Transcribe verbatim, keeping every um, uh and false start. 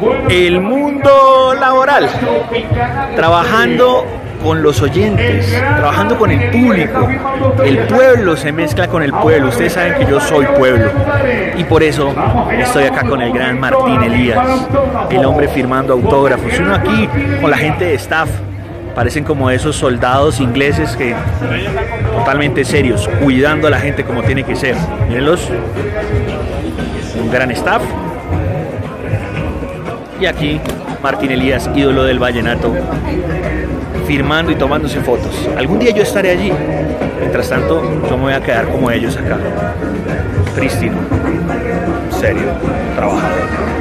El mundo laboral, trabajando con los oyentes, trabajando con el público. El pueblo se mezcla con el pueblo. Ustedes saben que yo soy pueblo y por eso estoy acá con el gran Martín Elías, el hombre firmando autógrafos. Uno aquí con la gente de staff, parecen como esos soldados ingleses que totalmente serios, cuidando a la gente como tiene que ser. Mírenlos, un gran staff. Y aquí Martín Elías, ídolo del vallenato, firmando y tomándose fotos. Algún día yo estaré allí. Mientras tanto, yo me voy a quedar como ellos acá. Prístino, serio, trabajador.